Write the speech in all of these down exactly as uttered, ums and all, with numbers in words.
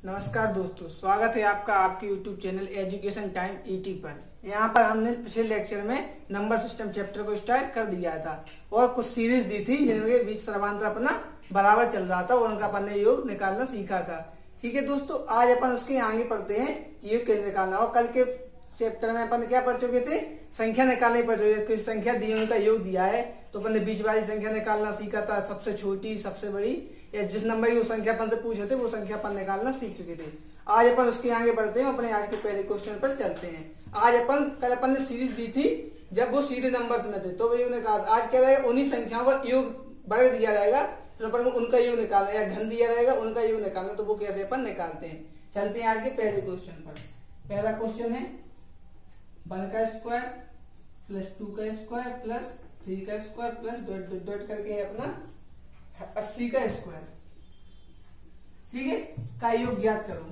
नमस्कार दोस्तों, स्वागत है आपका आपके YouTube channel education time E T पर। यहाँ पर हमने पिछले लेक्चर में नंबर सिस्टम चैप्टर को स्टार्ट कर दिया था और कुछ सीरीज दी थी जिनके बीच समांतर अपना बराबर चल रहा था और उनका अपन ने योग निकालना सीखा था। ठीक है दोस्तों, आज अपन उसके आगे पढ़ते हैं योग कैसे निकालना। और कल के चैप्टर में अपन क्या पढ़ चुके थे, संख्या निकालनी पड़ चुकी थी। संख्या दी उनका योग दिया है तो अपन ने बीच वाली संख्या निकालना सीखा था, सबसे छोटी सबसे बड़ी या जिस नंबर की वो संख्या अपन से पूछे थे वो संख्या अपन निकालना सीख चुके थे। आज अपन उसके आगे बढ़ते हैं, अपने आज के पहले क्वेश्चन पर चलते हैं। आज अपन कल अपन ने सीरीज दी थी जब वो सीधे नंबर में थे तो योग निकाल। आज क्या रहेगा, उन्हीं संख्याओं का योग वर्ग दिया जाएगा तो अपन उनका योग निकालना, या घन दिया रहेगा उनका योग निकालना, तो वो कैसे अपन निकालते हैं। चलते हैं आज के पहले क्वेश्चन पर। पहला क्वेश्चन है वन का स्क्वायर प्लस टू का स्क्वायर प्लस थ्री का square plus dot dot dot करके अपना अस्सी का स्क्वायर, ठीक है, का योग ज्ञात करो।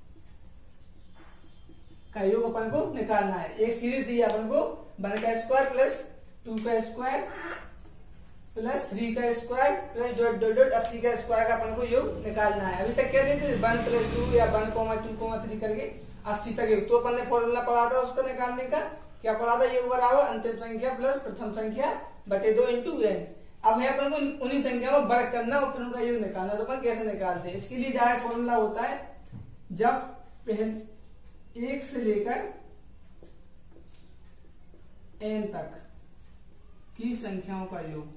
का योग अपन को निकालना है। एक सीरीज दी है अपन को वन का स्क्वायर प्लस टू का स्क्वायर प्लस थ्री का square plus dot dot dot अस्सी का स्क्वायर का अपन को योग निकालना है। अभी तक क्या देते थे, वन प्लस टू या one comma two comma three करके अस्सी तक योग। तो अपन ने फॉर्मूला पढ़ा था उसको निकालने का, क्या पढ़ा था, योग बराबर अंतिम संख्या प्लस प्रथम संख्या बटे दो इंटू एन। अब मैं अपन को उन्हीं संख्याओं को वर्ग करना और फिर उनका योग निकालना। तो अपन कैसे निकालते हैं, इसके लिए डायरेक्ट फॉर्मूला होता है जब पहले एक से लेकर एन तक की संख्याओं का योग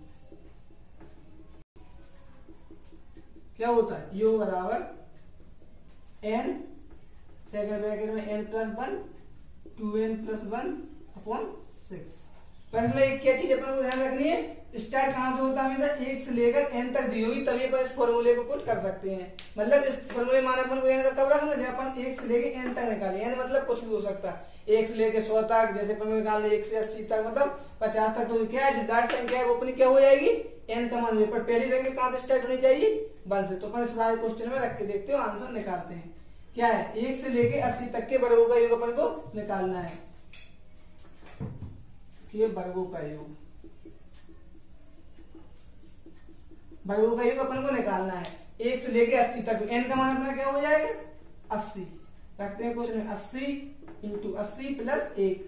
क्या होता है, योग बराबर एन सेकंड ब्रैकेट में n plus one two n plus one upon six. पर इसमें एक क्या चीज अपन को ध्यान रखनी है, स्टार्ट कहां से होता है, हमेशा एक से लेकर एन तक दी होगी तभी अपन इस फॉर्मूले को पुट कर सकते हैं। मतलब इस फॉर्मूले मान अपन को एन कब रखना, जब अपन एक से लेकर एन तक निकाले। एन मतलब कुछ भी हो सकता है, एक से लेकर सौ तक, जैसे अपन निकाल एक से अस्सी तक, मतलब पचास तक। तो क्या है, जो लास्ट संख्या है वो अपनी क्या हो जाएगी, एन का मान। पर पहली संख्या कहां से स्टार्ट होनी चाहिए, वन से। तो अपन इस वाले क्वेश्चन में रख के देखते हो, आंसर निकालते हैं। क्या है, एक से लेके अस्सी तक के वर्गों का योग अपन को निकालना है। ये वर्गों का योग, वर्गों का योग अपन को निकालना है एक से लेके अस्सी तक। एन का मान अपना क्या हो जाएगा, अस्सी। रखते हैं क्वेश्चन में अस्सी इंटू अस्सी प्लस एक,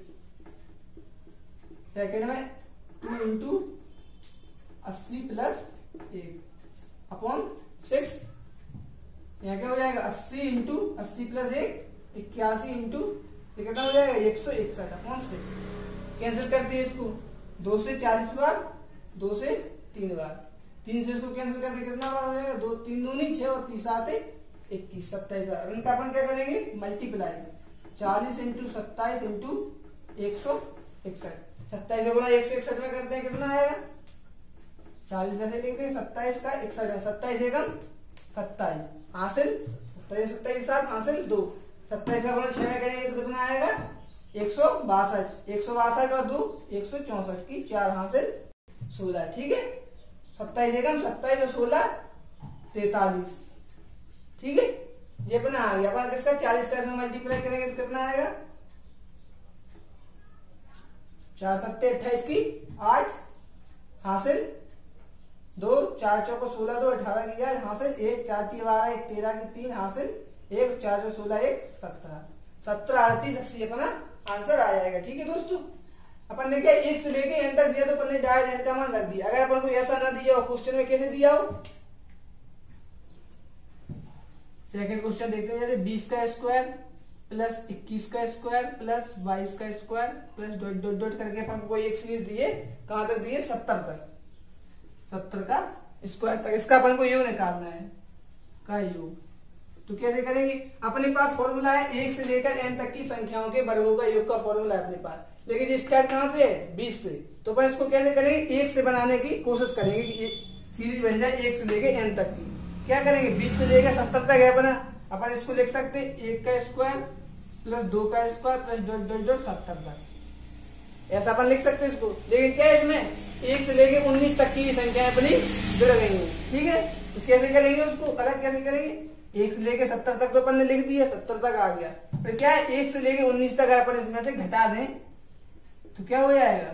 सेकेंड में टू इंटू अस्सी प्लस एक अपॉन सिक्स। यहाँ क्या हो जाएगा, अस्सी इंटू अस्सी प्लस एक इक्यासी इंटू ये कितना हो जाएगा, एक सौ इकसठ अपॉन सिक्स। कैंसिल करते हैं इसको, दो से चालीस बार, दो से तीन बार, तीन से इसको कैंसिल करके कितना बार हो जाएगा, दो तीन दूनी छह और तीस आते इक्कीस, सत्ताईस बार। इनका अपन क्या करेंगे, मल्टीप्लाई चालीस इंटू सत्ताईस इंटू एक सौ इकसठ। सत्ताईस गुना एक सौ इकसठ में करते हैं कितना आएगा, चालीस में से लिखते हैं सत्ताईस का इकसठ है, सत्ताईस एकम सत्ताईस हासिल, सत्ताईस सत्ताईस सात हासिल दो। सत्ताईस का गुना छह में करेंगे तो कितना आएगा, एक सौ बासठ, एक सौ बासठ और दो एक सौ चौसठ की चार हासिल सोलह। ठीक है, सत्ताईस एकम सत्ताईस और सोलह तैतालीस। ठीक है, ये अपना आ गया। अपन किसका चालीस का इसमें मल्टीप्लाई करेंगे तो कितना आएगा, चार सत्ते अट्ठाईस की आठ हासिल दो, चार चौको सोलह, दो अठारह की यार हासिल एक, चार तीन बारह, एक तेरह की तीन हासिल एक, चार सौ सोलह एक सत्रह, सत्रह अड़तीस अस्सी अपना आंसर आ जाएगा। ठीक है दोस्तों, अपन ने क्या एक से लेके एन तक दिया तो अपन ने डायरेक्ट एन का मान रख दिया। अगर अपन को ऐसा ना दिया हो, क्वेश्चन में कैसे दिया हो, सेकंड क्वेश्चन देखते हैं, बीस का स्क्वायर प्लस इक्कीस का स्क्वायर प्लस बाईस का square plus dot dot dot करके अपन को एक सीरीज दिए, कहां तक दिए, सत्तर तक, सत्तर का स्क्वायर तक। इसका अपन को योग निकालना है, का योग। तो कैसे करेंगे, अपने पास फॉर्मूला है एक से लेकर एन तक की संख्याओं के वर्गों का योग का फॉर्मूला है अपने पास, लेकिन ये स्टार्ट कहां से है, बीस से। तो अपन इसको कैसे करेंगे, एक से बनाने की कोशिश करेंगे कि सीरीज बन जाए एक से लेकर एन तक की। क्या करेंगे, बीस से लेकर सत्तर तक है अपना, अपन इसको लिख सकते हैं एक का स्क्वायर प्लस दो का square plus dot dot dot सत्तर तक, ऐसा अपन लिख सकते हैं इसको। लेकिन क्या है, इसमें एक से लेकर उन्नीस तक की संख्याएं अपनी जुड़ गई हैं। ठीक है, तो कैसे करेंगे उसको, अलग कैसे करेंगे, एक से लेके सत्तर तक तो अपन ने लिख दिया, सत्तर तक आ गया। फिर क्या है, एक से लेके उन्नीस तक अपन इसमें से घटा दें तो क्या हो जाएगा,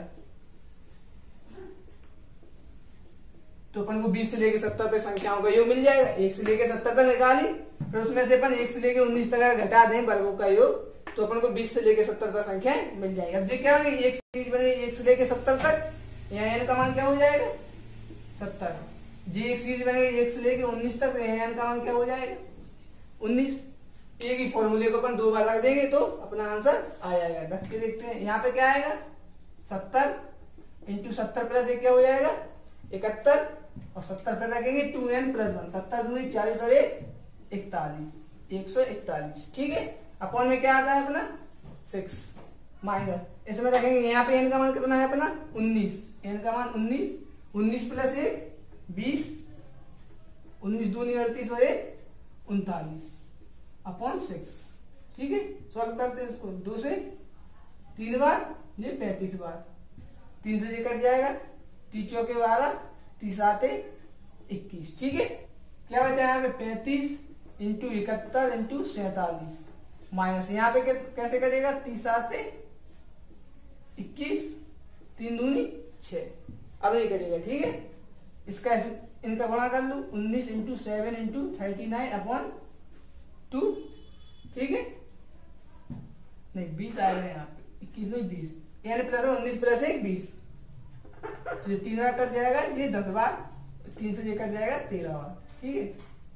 तो अपन को बीस से लेके सत्तर तक संख्याओं का योग मिल जाएगा। एक से लेके सत्तर तक निकाली फिर उसमें से अपन एक से लेके उन्नीस तक अगर घटा दें वर्गों का योग तो अपन को बीस से लेके सत्तर तक संख्या मिल जाएगी। अब ये क्या होगी, एक सीरीज बनेगी एक से लेके सत्तर तक, यहाँ एन का मान क्या हो जाएगा सत्तर। जी एक सीरीज बनेगी एक से लेके उन्नीस तक, यहाँ एन का मान क्या हो जाएगा उन्नीस। एक ही फॉर्मूले को अपन दो बार रख देंगे तो अपना आंसर आ जाएगा। रख के देखते हैं, यहाँ पे क्या आएगा सत्तर इंटू सत्तर प्लस एक क्या हो जाएगा इकहत्तर, और सत्तर पे रखेंगे टू एन प्लस वन, सत्तर दूनी चालीस और एक इकतालीस, एक सौ इकतालीस। ठीक है, अपॉन में क्या आता है अपना सिक्स माइनस, इसमें रखेंगे यहाँ पे एन का मान कितना है अपना उन्नीस, एन का मान उन्नीस, उन्नीस प्लस एक बीस, उन्नीस दूनी अड़तीस और एक उनतालीस अपॉन सिक्स। ठीक है, सॉल्व करते हैं इसको, दो से तीन बार ये पैंतीस बार, तीन से ये कट जाएगा, तीसों के बारह, तीस आते इक्कीस। ठीक है, क्या बचा यहाँ पे पैंतीस इंटू इकहत्तर इंटू सैतालीस माइनस, यहाँ पे कैसे करेगा तीस आते इक्कीस, तीन दूनी छह, अब नहीं करेगा। ठीक है, इसका इनका गुणा कर लू, उन्नीस into seven into thirty nine upon two. ठीक है, नहीं बीस आएगा यहाँ पे, इक्कीस नहीं बीस, यानी प्लस उन्नीस प्लस एक बीस, तो ये तीन बार कट जाएगा, ये दस बार, तीन से ये कट जाएगा तेरह बार। ठीक है,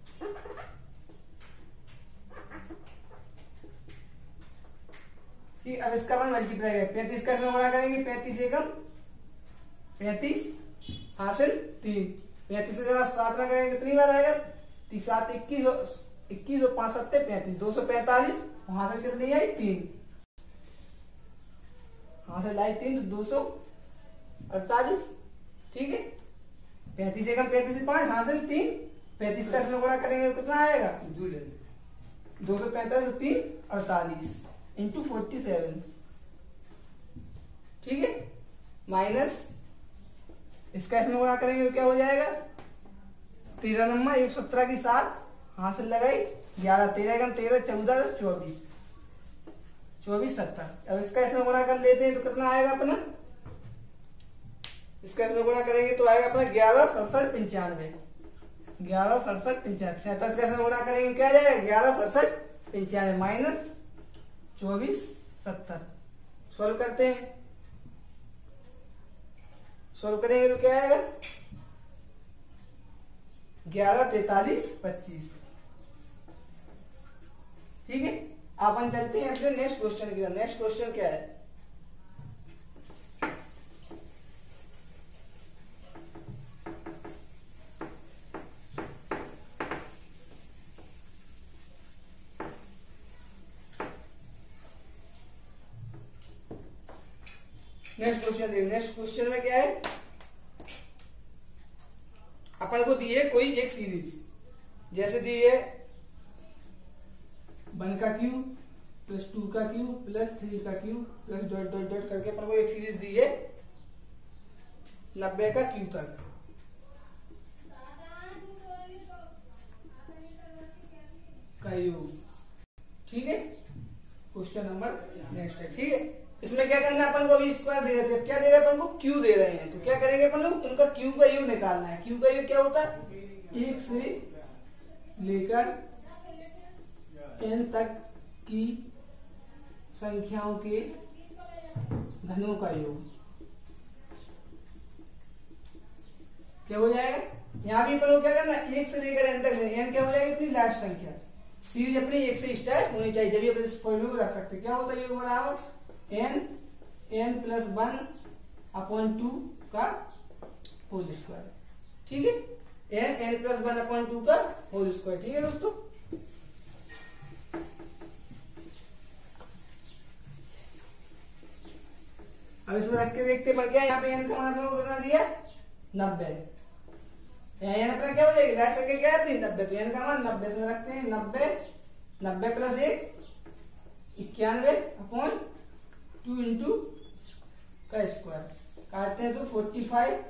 ठीक, अब इसका वन मल्टीप्लाई है, पैंतीस का इसमें गुणा करेंगे, पैंतीस एकम पैंतीस हासिल तीन, पैंतीस से जब सात में करेंगे कितनी बार आएगा तीस सात इक्कीस, इक्कीस और पांच सत्ते पैंतीस, दो सौ पैंतालीस, वहां से कितनी आई तीन, हासिल आई तीन तो दो सौ अड़तालीस। ठीक है, पैंतीस एकम पैंतीस पांच हासिल तीन, पैंतीस का इसमें गुणा करेंगे तो कितना आएगा दो सौ पैंतालीस तीन अड़तालीस इंटू फोर्टी सेवन। ठीक है, माइनस इसका इसमें गुणा करेंगे तो क्या हो जाएगा तेरह नंबर एक सत्रह की सात, हासिल लगाई ग्यारह, तेरह एकम तेरह, चौदह चौबीस, चौबीस सत्तर। अब इसका इसमें गुणा कर लेते हैं तो कितना आएगा अपना, इसका इसमें गुणा करेंगे तो आएगा अपना ग्यारह सड़सठ पंचानवे, ग्यारह सड़सठ पंचानवे, सैंतालीस का इसमें गुणा करेंगे क्या जाएगा ग्यारह सड़सठ पंचानवे माइनस चौबीस सत्तर। सोल्व करते हैं, सोल्व करेंगे तो क्या आएगा ग्यारह तैतालीस पच्चीस। ठीक है, अपन चलते हैं अपने नेक्स्ट क्वेश्चन की तरफ। नेक्स्ट क्वेश्चन क्या है, नेक्स्ट क्वेश्चन देखिए। नेक्स्ट क्वेश्चन में क्या है, अपन को दी है कोई एक सीरीज, जैसे दी है वन का क्यूब प्लस टू का क्यूब प्लस थ्री का cube plus dot dot dot करके अपन को एक सीरीज दी है नब्बे का क्यूब तक। का योग। ठीक है, क्वेश्चन नंबर नेक्स्ट है। ठीक है, इसमें क्या करना है अपन को, स्क्वायर दे रहे थे, क्या दे रहे हैं अपन को क्यू दे रहे हैं, तो क्या करेंगे अपन लोग उनका क्यू का योग निकालना है। क्यू का योग क्या होता है एक से लेकर एन तक की संख्याओं के घनों का योग। क्या हो जाएगा, यहाँ भी अपन को क्या करना है एक से लेकर एन तक लेना, एन क्या हो जाएगी अपनी लास्ट संख्या, सीरीज अपनी एक से स्टार्ट होनी चाहिए, जब अपन इस फॉर्मूले को रख सकते। क्या होता है योग बराबर n N plus one upon two का होल स्क्वायर। ठीक है, N N plus one upon two का होल स्क्वायर। ठीक है दोस्तों, अब इसमें रख के देखते हैं क्या, यहाँ पे एन का मान अपने को कितना दिया नब्बे, एन अपना क्या हो जाएगी लास्ट संख्या क्या है अपनी नब्बे, तो एन का मान नब्बे, इसमें रखते हैं नब्बे, नब्बे प्लस एक इक्यानवे अपॉन टू इंटू का स्क्वायर, काटते हैं तो forty five,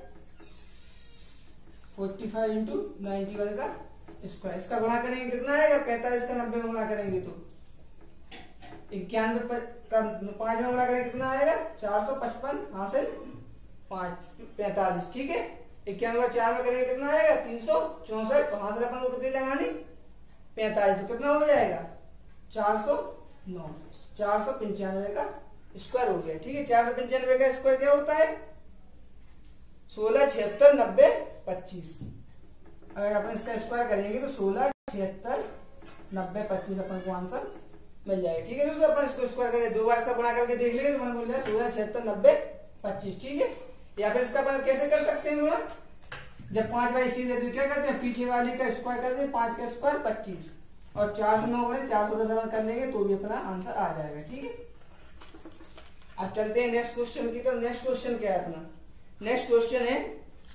forty five into ninety one का स्क्वायर। इसका गुणा करेंगे कितना आएगा पैंतालीस का नब्बे में गुणा करेंगे तो इक्यानवे का पांच में गुणा करेंगे कितना आएगा चार सौ पचपन, हासिल पांच पैंतालीस। ठीक है, इक्यानवे का चार में करेंगे कितना आएगा तीन सौ चौसठ, तो हासिल अपन को कितनी लगानी पैंतालीस, तो कितना हो जाएगा चार सौ नौ, चार सौ पंचानवे का स्क्वायर हो गया। ठीक है, चार सौ पंचानवे का स्क्वायर क्या होता है सोलह छिहत्तर नब्बे पच्चीस। अगर अपन इसका स्क्वायर करेंगे तो सोलह छिहत्तर नब्बे पच्चीस अपन को आंसर मिल जाएगा। ठीक है दोस्तों, अपन इसको स्क्वायर करेंगे, दो बार इसका गुणा करके देख लेंगे तो अपन बोल रहे हैं सोलह छिहत्तर नब्बे पच्चीस। ठीक है, या फिर इसका अपन कैसे कर सकते हैं गुणा, जब पांच बाई सीधे तो क्या करते हैं पीछे वाली का स्क्वायर करते हैं, पांच का स्क्वायर पच्चीस और चार सौ नौ गुणे चार सौ दस अपन कर लेंगे तो भी अपना आंसर आ जाएगा। ठीक है, अब चलते हैं नेक्स्ट क्वेश्चन की तरफ। नेक्स्ट क्वेश्चन क्या है अपना, नेक्स्ट क्वेश्चन है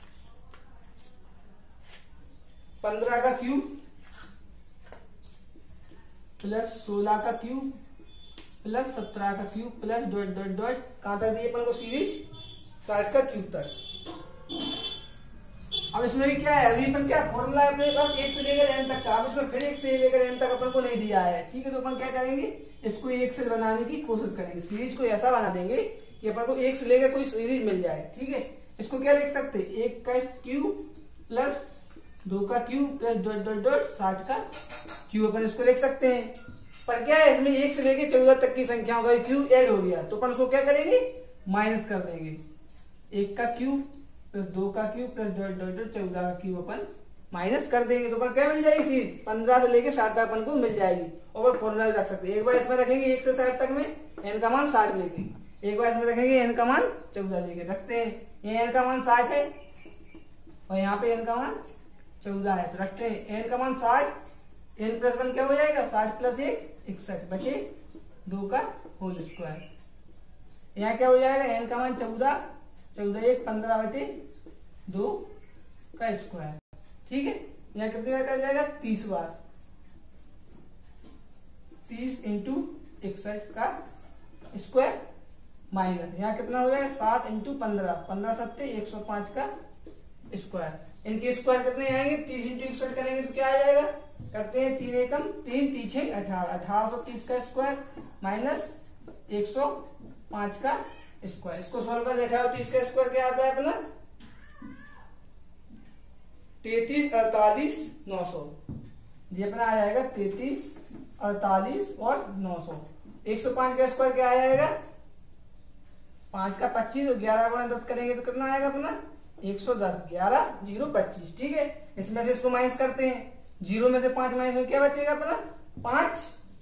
पंद्रह का क्यूब प्लस सोलह का क्यूब प्लस सत्रह का cube plus dot dot dot कहां तक दिए अपन को सीरीज साठ का क्यूब तक। अब इसमें क्या है, अभी अपन क्या फॉर्मूला है अपने पास एक से लेकर एन तक का, अब इसमें फिर एक से लेकर एन तक अपन को नहीं दिया है। ठीक है, तो अपन क्या करेंगे इसको एक से बनाने की कोशिश करेंगे, सीरीज को ऐसा बना देंगे कि अपन को एक से लेकर कोई सीरीज मिल जाए। ठीक है, इसको क्या लिख सकते हैं एक का क्यूब प्लस दो का cube plus dot dot dot साठ का क्यूब अपन इसको लिख सकते हैं। पर क्या है इसमें एक से लेके चौदह तक की संख्याओं का क्यूब ऐड हो गया तो अपन उसको क्या करेंगे माइनस कर देंगे, एक का क्यूब प्लस दो का cube plus dot dot dot चौदह का क्यूब अपन माइनस कर देंगे तो अपन क्या मिल जाएगी सीरीज पंद्रह से लेके साठ तक अपन को मिल जाएगी। और फॉर्मूला रख सकते हैं, एक बार इसमें रखेंगे एक से साठ तक में एन का मान साठ लेके, एक बार इसमें रखेंगे एन का मान चौदह लेके रखते हैं, ये एन का मान साठ है और यहाँ पे एन का मान चौदह है तो रखते हैं एन का मान साठ, एन प्लस वन क्या हो जाएगा साठ प्लस एक इकसठ बचे दो का होल स्क्वायर। यहाँ क्या हो जाएगा एन का मान चौदह, चौदह एक पंद्रह बचे दो का स्क्वायर। ठीक है, यहाँ कितनी बार कर जाएगा तीस बार, तीस इंटू इकसठ का स्क्वायर माइनस यहाँ कितना हो जाएगा सात इंटू पंद्रह, पंद्रह सत्ते एक सौ पांच का स्क्वायर। इनके स्क्वायर कितने आएंगे तीस इंटू इकसठ करेंगे तो क्या आ जाएगा, करते हैं तीन एकम तीन तीछे अठारह, अठारह सौ तीस का स्क्वायर माइनस एक सौ पांच का स्क्वायर। इसको सॉल्व कर अठारह तीस का स्क्वायर क्या आता है अपना तैतीस अड़तालीस नौ सौ, ये अपना आ जाएगा तैतीस अड़तालीस और नौ सौ। एक सौ पांच का स्क्वायर क्या आ जाएगा पांच का पच्चीस और ग्यारह गुणा दस करेंगे तो कितना आएगा अपना एक सौ दस, ग्यारह जीरो पच्चीस। ठीक है, इसमें से इसको माइनस करते हैं, जीरो में से पांच माइनस में क्या बचेगा अपना पांच,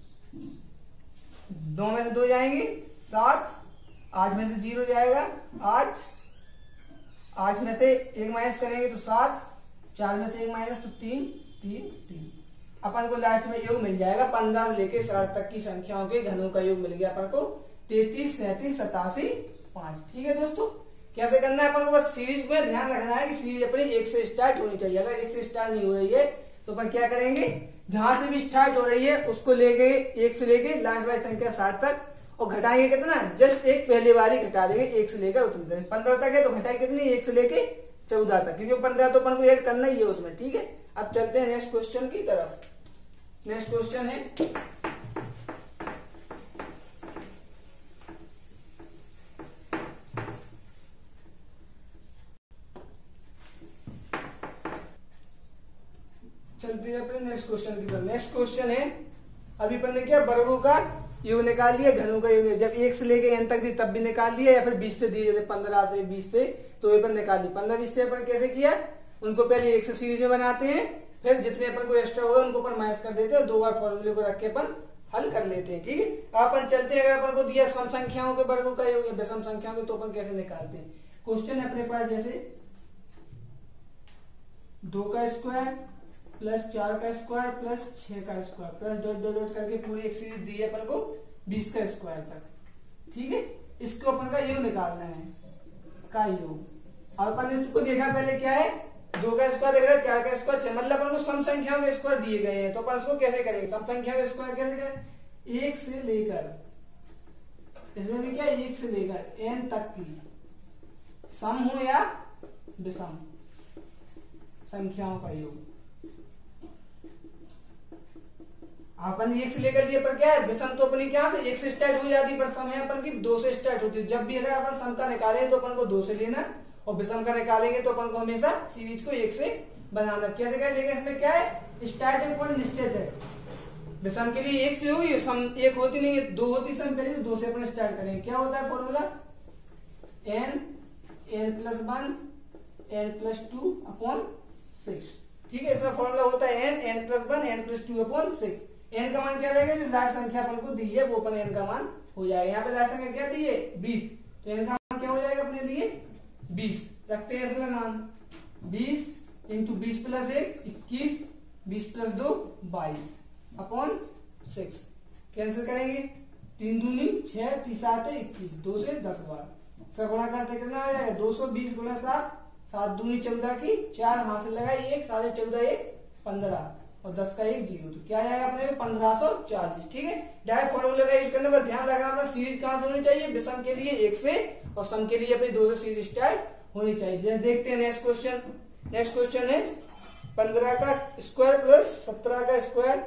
दो में से दो जाएंगे सात, आठ में से जीरो जाएगा आठ, आठ में से एक माइनस करेंगे तो सात, चार में से एक माइनस तो तीन, तीन तीन। अपन को लास्ट में योग मिल जाएगा पंद्रह से लेके साठ तक की संख्याओं के घनों का योग मिल गया अपन को तैतीस सैंतीस सतासी पांच। ठीक है दोस्तों, कैसे करना है अपन को बस सीरीज में ध्यान रखना है कि सीरीज अपनी एक से स्टार्ट होनी चाहिए, अगर एक से स्टार्ट नहीं हो रही है तो अपन क्या करेंगे जहां से भी स्टार्ट हो रही है उसको लेके एक से लेके लास्ट वाली संख्या साठ तक और घटाएंगे कितना जस्ट एक पहले बार ही घटा देंगे एक से लेकर उतनी तक, पंद्रह तक है तो घटाए कितनी एक से लेके चौदह तक क्योंकि पंद्रह तो अपन को ऐड करना ही है उसमें। ठीक है, अब चलते हैं नेक्स्ट क्वेश्चन की तरफ। नेक्स्ट क्वेश्चन है चलते हैं अपने नेक्स्ट क्वेश्चन की तरफ। नेक्स्ट क्वेश्चन है अभी अपन ने क्या वर्गों का योग निकाल लिया, घनों का योग जब एक से लेके एन तक दी तब भी निकाल लिया या फिर बीस से दी जैसे पंद्रह से बीस से तो अपन निकाल ली। पंद्रह बीस से अपन कैसे किया उनको पहले एक से सीरीज में बनाते हैं फिर जितने अपन को एक्स्ट्रा होगा उनको अपन माइनस कर देते हैं और दो बार फॉर्मूले को रख के अपन हल कर लेते हैं। ठीक है, अपन चलते हैं अगर अपन को दिया सम संख्याओं के वर्गों का योग या विषम संख्याओं के तो अपन कैसे निकालते हैं। क्वेश्चन है अपने पास जैसे दो का स्क्वायर प्लस चार का स्क्वायर प्लस छह का square plus dot dot dot करके पूरी एक सीरीज दी है अपन को बीस का स्क्वायर तक। ठीक है, इसको अपन का योग निकालना है का योग। और अपन इसको देखा पहले क्या है दो का स्क्वायर देख रहा है चार का स्क्वायर छह मतलब अपन को सम संख्याओं के स्क्वायर दिए गए हैं तो अपन इसको कैसे करेंगे सम संख्याओं के स्क्वायर कैसे करें एक से लेकर इसमें भी क्या एक से लेकर एन तक की सम हो या विषम संख्याओं का योग। अपन एक से लेकर लिए पर क्या है विषम तो अपनी क्या से एक से स्टार्ट हो जाती पर सम है अपन की दो से स्टार्ट होती है। जब भी अगर अपन सम का निकालें तो अपन को दो से लेना और विषम का निकालेंगे तो अपन को हमेशा सीरीज को एक से बनाना। कैसे करें लेकिन इसमें क्या है स्टार्टिंग पॉइंट निश्चित है विषम के लिए एक से होगी, सम एक होती नहीं है, दो होती सम पहले, तो दो से अपन स्टार्ट करेंगे। क्या होता है formula, N N plus one N plus two upon six. ठीक है, इसमें फॉर्मूला होता है N N plus one N plus two upon six. N का मान क्या रहेगा, जो लास्ट संख्या अपन को दी है वो अपन एन का मान हो जाएगा। यहाँ पे लास्ट संख्या क्या दी है, बीस, तो एन का मान क्या हो जाएगा अपने लिए बीस। रखते हैं इसमें मान, बीस इंटू बीस प्लस एक इक्कीस, बीस प्लस दो बाईस अपॉन सिक्स। कैंसिल करेंगे, तीन दूनी छह, तीस सात इक्कीस, दो से दस बार इसका गुणा करते कितना आ जाएगा, दो सौ बीस गुना सात, सात दूनी चौदह की चार, हाथ से लगाई एक, साढ़े चौदह एक पंद्रह, और दस का एक जीरो, तो क्या आएगा अपने पंद्रह सौ चालीस। ठीक है, डायरेक्ट फॉर्मूले का यूज करने पर ध्यान रखना अपना सीरीज कहां से होनी चाहिए, विषम के लिए एक से और सम के लिए अपनी दो से सीरीज स्टार्ट होनी चाहिए। देखते हैं नेक्स्ट क्वेश्चन। नेक्स्ट क्वेश्चन है पंद्रह का स्क्वायर प्लस सत्रह का स्क्वायर,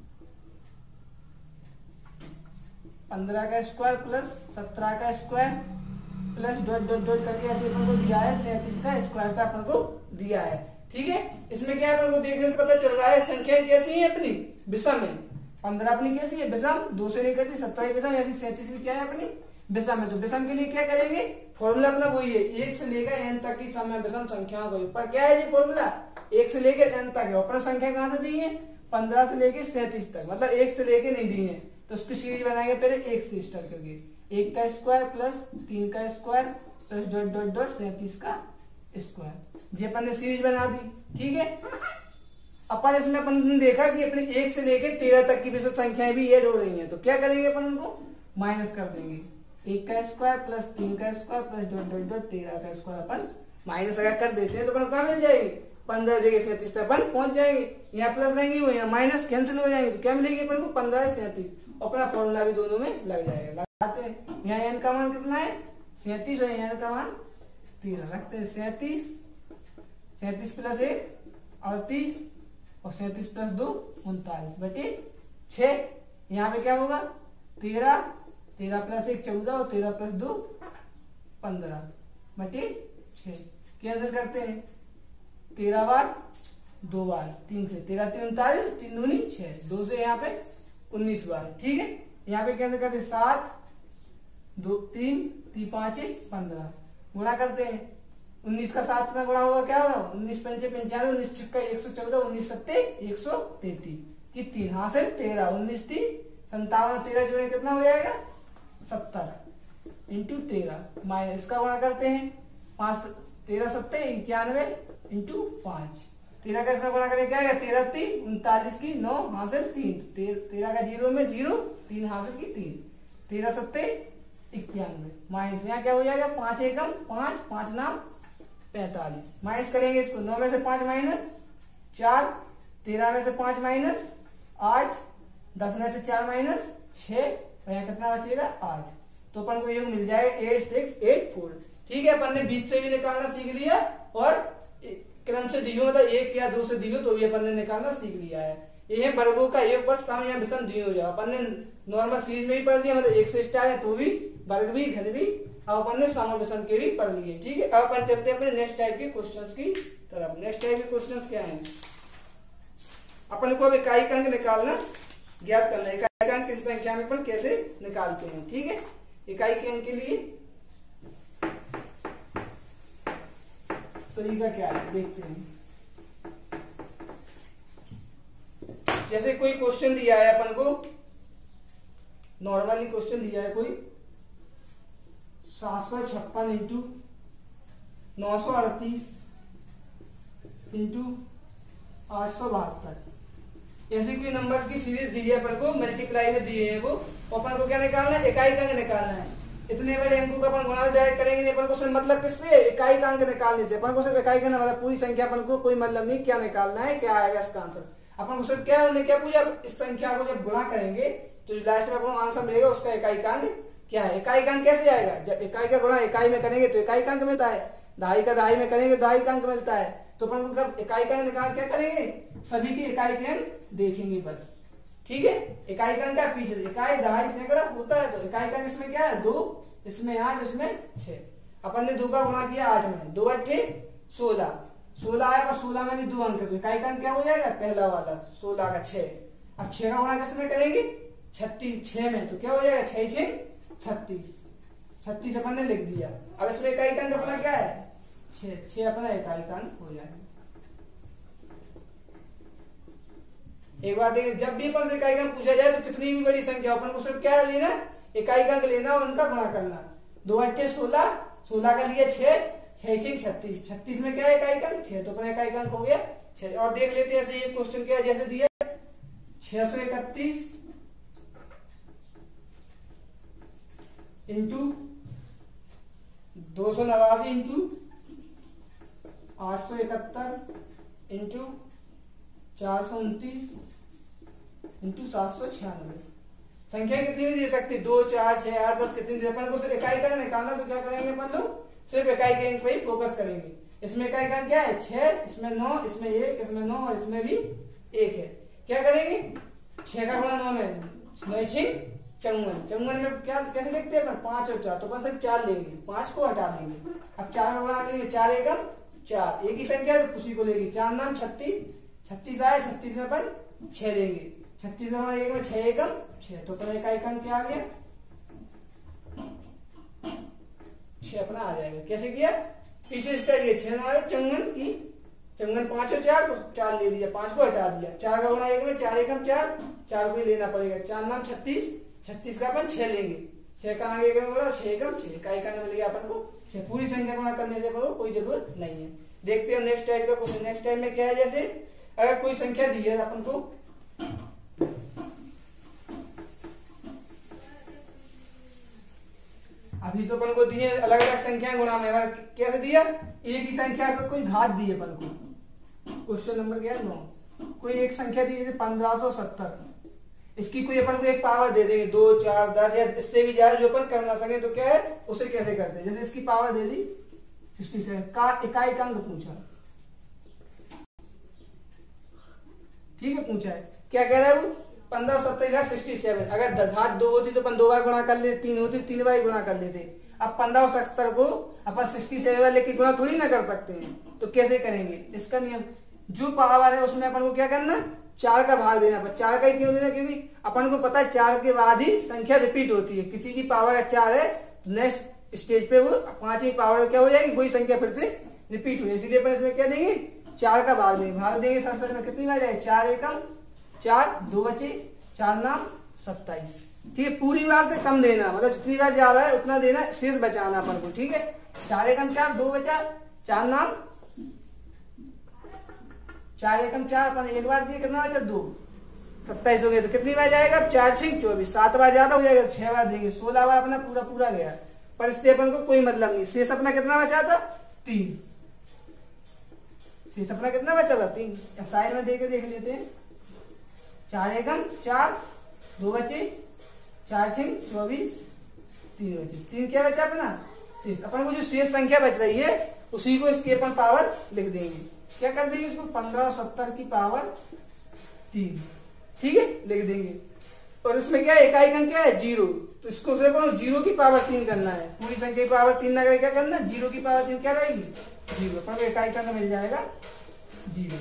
पंद्रह का स्क्वायर प्लस सत्रह का square plus dot dot dot करके ऐसे अपन को दिया है, सैंतीस का स्क्वायर का अपन को दिया है। ठीक है, इसमें क्या है अपन को देखने से पता चल रहा है संख्या कैसी है अपनी विषम है। पंद्रह अपनी कैसी है विषम, दो से लेकर सत्रह विषम, ऐसी सैंतीस भी क्या है अपनी विषम है। तो विषम के लिए क्या करेंगे, फॉर्मूला अपना वही है, एक से लेकर एन तक की सम विषम संख्याओं को। पर क्या है ये फॉर्मूला, एक से लेकर एन तक है, ऊपर संख्या कहां से दी है, पंद्रह से लेकर सैंतीस तक, मतलब एक से लेकर नहीं दी है, तो उसकी सीरीज बनाएंगे पहले एक से स्टार्ट करके, एक का स्क्वायर प्लस तीन का square plus dot dot dot सैंतीस का स्क्वायर। ये अपन ने सीरीज बना दी। ठीक है, अपन इसमें अपन ने देखा कि अपने एक से लेकर तेरह तक की विषम संख्याएं भी ऐड हो रही हैं, तो क्या करेंगे अपन उनको माइनस कर देंगे, एक का स्क्वायर प्लस तीन का square plus dot dot dot तेरह का स्क्वायर अपन माइनस अगर कर देते हैं तो अपन कहाँ मिल जाएगी, पंद्रह जगह सैंतीस तक अपन पहुंच जाएंगे। यहाँ प्लस रहेंगे वो यहाँ माइनस कैंसिल हो जाएंगे, तो क्या मिलेगी अपन को पंद्रह सैंतीस, अपना फॉर्मूला भी दोनों में लग जाएगा। लगाते हैं, यहाँ एन का मान कितना है सैंतीस और एन का मान तेरह, रखते हैं सैंतीस, सैंतीस प्लस एक अड़तीस और सैंतीस प्लस दो उनतालीस बटे छह। यहाँ पे क्या होगा तेरह, तेरह प्लस एक चौदह और तेरह प्लस दो पंद्रह बटे छह। कैंसिल करते हैं, तेरह बार दो बार तीन से, तेरह तीन उनतालीस, तीन दूनी छह, दो से यहाँ पे उन्नीस बार। ठीक है, यहाँ पे कैंसिल करते हैं, सात दो तीन तीन पांच पंद्रह, गुणा करते हैं, उन्नीस का सात का गुणा होगा क्या होगा, उन्नीस पंचे पंचानवे, उन्नीस छक्का एक सौ चौदह, उन्नीस सत्ते एक सौ तैतीस की तीन हासिल तेरह, उन्नीस तीन संतावन, तेरह जोड़े कितना हो जाएगा सत्तर इंटू तेरह माइनस का गुणा करते हैं, पांच तेरह सत्ते इक्यानवे इंटू पांच, तेरह का इसमें गुणा करें क्या है, तेरह तीन उनतालीस की नौ हासिल तीन, तेरह का जीरो में जीरो, तीन हासिल की तीन, तेरह सत्ते इक्यानवे माइनस यहाँ क्या हो जाएगा, पांच एकम पांच, पांच नाम पैंतालीस, माइनस करेंगे इसको, नौ में से पांच माइनस चार, तेरह में से पांच माइनस आठ, दस में से चार माइनस छह, और यहाँ कितना बचेगा आठ, तो अपन को ये मिल जाएगा एट सिक्स एट फोर। ठीक है, अपन ने बीस से भी निकालना सीख लिया और क्रम से दी हो, मतलब एक या दो से दी हो तो भी अपन ने निकालना सीख लिया है। ये वर्गों का एक वर्ष सम या विषम दी हो जाए, अपन ने नॉर्मल सीरीज में ही पढ़ लिया, मतलब एक से स्टार्ट है तो भी वर्ग भी घन भी, अब अपन ने सम और विषम के भी पढ़ लिए। ठीक है, अब अपन चलते हैं अपने नेक्स्ट टाइप के क्वेश्चंस की तरफ। नेक्स्ट टाइप के क्वेश्चंस क्या है, अपन को अब इकाई अंक निकालना ज्ञात करना है, इकाई अंक किस संख्या में अपन कैसे निकालते हैं। ठीक है, इकाई के अंक के लिए तरीका क्या है देखते हैं। जैसे कोई क्वेश्चन दिया है अपन को, नॉर्मली क्वेश्चन दिया है कोई सात सौ छप्पन इंटू नौ सौ अड़तीस इंटू आठ सौ बहत्तर, ऐसे कोई नंबर्स की सीरीज दी है अपन को, मल्टीप्लाई में दिए हैं वो, अपन को क्या निकालना है, इकाई का अंक निकालना है। इतने बड़े अंकों का अपन गुणा डायरेक्ट करेंगे, अपन को सिर्फ मतलब किससे, इकाई का अंक निकालने से। अपन को सिर्फ इकाई का मतलब पूरी संख्या अपन को कोई मतलब नहीं, क्या निकालना है क्या आएगा इसका आंसर। अपन को सिर्फ क्या हमने क्या पूछा, इस संख्या को जब गुणा करेंगे तो लास्ट में अपन को आंसर मिलेगा, उसका इकाई का अंक क्या है। इकाई का अंक कैसे आएगा, जब इकाई का गुणा इकाई में करेंगे तो इकाई का अंक मिलता है, दहाई का दहाई में करेंगे तो दहाई का अंक मिलता है। तो अपन को इकाई का अंक निकाल क्या करेंगे, सभी के इकाई के अंक देखेंगे बस। ठीक है, इकाई का अंक क्या पीछे, इकाई दहाई सैकड़ा होता है, तो इकाई का इसमें क्या है दो, इसमें आठ, इसमें छह। अपन ने दो का गुणा किया आठ में, दो अट्ठे सोलह, सोलह आया पर सोलह में भी दो अंक, तो इकाई का अंक क्या हो जाएगा पहला वाला सोलह का छह। अब छह का गुणा किसमें करेंगे, छत्तीस, छह में, तो क्या हो जाएगा, छह छह छत्तीस, छत्तीस अपन ने लिख दिया। अब इसमें इकाई अंक अपना क्या है, छह, छह अपना इकाई अंक हो जाएगा। एक बात देखिए, जब भी अपन से इकाई अंक पूछा जाए तो कितनी भी बड़ी संख्या अपन को सिर्फ क्या लेना, इकाई अंक लेना और उनका गुणा करना। दो अट्ठे सोलह, सोलह का लिया छह, छह छह छत्तीस, छत्तीस में क्या है इकाई अंक, छह, तो अपना इकाई अंक हो गया छह। और देख लेते हैं ऐसे ये क्वेश्चन क्या जैसे दिया, छह सौ इकतीस इंटू दो सौ नवासी इंटू आठ सौ इकहत्तर इंटू चार सौ उनतीस इंटू सात सौ छियानवे। संख्या कितनी भी दे सकती, दो चार छह आठ दस, कितनी दे, अपन को सिर्फ इकाई का निकालना, तो क्या करेंगे अपन लोग, सिर्फ इकाई के अंक पे ही फोकस करेंगे। इसमें इकाई का अंक क्या है, छह, इसमें नौ, इसमें एक, इसमें नौ और इसमें भी एक है। क्या करेंगे, छह का गुणा नौ में, नौ छह चौवन, चौवन में क्या कैसे लिखते हैं, पांच और चार, तो अपन सिर्फ चार लेंगे, पांच को हटा देंगे। अब चार का गुणा लेंगे, चार एकम चार, एक ही संख्या तो उसी को लेंगे, चार नाम छत्तीस, छत्तीस आया, छत्तीस में अपन छह लेंगे, छत्तीस में एक में छह एकम छह, तो अपना इकाई अंक क्या आ गया, छह अपना आ जाएगा। कैसे किया, पीछे स्टाइल, छह ना चौवन की, चौवन पांच और चार, तो चार ले लिया, पांच को हटा दिया, चार का गुणा एक में, चार एकम चार, चार को ही लेना पड़ेगा, चार नाम छत्तीस, छत्तीस का अपन छह लेंगे, छह का आगे एक में छह एकम छह, इकाई का मिल गया अपन को छह। पूरी संख्या गुणा करने से अपन को कोई जरूरत नहीं है। देखते हैं नेक्स्ट टाइप का क्वेश्चन। नेक्स्ट टाइप में क्या है, जैसे अगर कोई संख्या दी है अपन को, अभी तो अपन को दिए अलग अलग संख्या गुणा में, कैसे दिया, एक ही संख्या का कोई घात दी है अपन को। क्वेश्चन नंबर क्या है, नौ, कोई एक संख्या दी है पंद्रह सौ सत्तर, इसकी कोई अपन को एक पावर दे देंगे, दो चार दस या इससे भी ज्यादा जो अपन कर ना सके, तो क्या है उसे कैसे करते हैं। जैसे इसकी पावर दे दी सड़सठ का, इकाई का अंक पूछा, ठीक है, पूछा है, क्या कह रहा है वो, पंद्रह सौ सत्तर सिक्सटी सेवन। अगर घात दो होती तो अपन दो बार गुणा कर लेते, तीन होती तीन बार गुणा कर लेते। अब पंद्रह सौ सत्तर को अपन सिक्सटी सेवन लेके गुणा थोड़ी ना कर सकते हैं, तो कैसे करेंगे, इसका नियम, जो पावर है उसमें अपन को क्या करना, चार का भाग देना। पर चार का ही क्यों देना, क्योंकि अपन को पता है चार के बाद ही संख्या रिपीट होती है। किसी की पावर चार है, नेक्स्ट स्टेज पे वो पांचवी पावर क्या हो जाएगी, वही संख्या फिर से रिपीट हुई, इसीलिए अपन इसमें क्या देंगे, चार का भाग देंगे। भाग देंगे सड़सठ में, कितनी बार जाएगी, चार एकम चार, दो बचे, चार नाम सत्ताईस, ठीक है। पूरी बार से कम देना, मतलब जितनी बार जा रहा है उतना देना, शेष बचाना अपन को, ठीक है। चार एकम चार, दो बचा, चार नाम, चार एकम चार, अपन एक बार दिए, कितना बचा, दो, सत्ताईस हो गया, तो कितनी बार जाएगा, चार छह चौबीस, सात बार ज्यादा हो जाएगा, छह बार देंगे, सोलह बार अपना पूरा पूरा गया। पर इससे अपन को कोई मतलब नहीं, शेष अपना कितना बचा था, तीन, शेष अपना कितना बचा था, तीन। साइड में देके देख लेते हैं, चार एकम चार, दो बचे, चार छह चौबीस, तीन बचे, तीन क्या बचा अपना शेष। अपन को जो शेष संख्या बच रही है उसी को इसकी अपन पावर लिख देंगे। क्या कर देंगे इसको, पंद्रह सत्तर की पावर तीन, ठीक है, लिख देंगे। और इसमें क्या है, इकाई अंक क्या है, जीरो, तो इसको सिर्फ जीरो की पावर तीन करना है। पूरी संख्या की पावर तीन ना करके क्या करना, जीरो की पावर तीन क्या रहेगी, जीरो, पर इकाई अंक मिल जाएगा जीरो,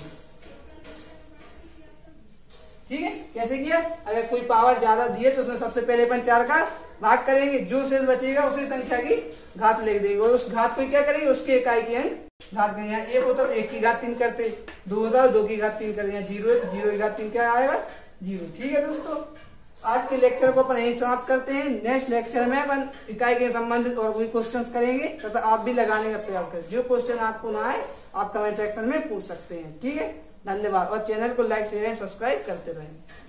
ठीक है। कैसे किया, अगर कोई पावर ज्यादा दी है तो उसमें सबसे पहले अपन चार का भाग करेंगे, जो शेष बचेगा उसी संख्या की घात लिख देंगे, और उस घात को क्या करेंगे, उसके इकाई की अंक घात करेंगे। यहाँ एक होता तो एक की घात तीन करते, दो होता तो दो की घात तीन करते, यहाँ जीरो है तो जीरो की घात तीन क्या आएगा, जीरो, ठीक है दोस्तों। आज के लेक्चर को अपन यही समाप्त करते हैं। नेक्स्ट लेक्चर में अपन इकाई के संबंधित और कोई क्वेश्चंस करेंगे तथा आप भी लगाने का प्रयास करें। जो क्वेश्चन आपको ना आए आप कमेंट सेक्शन में पूछ सकते हैं, ठीक है। धन्यवाद, और चैनल को लाइक शेयर एंड सब्सक्राइब करते रहें।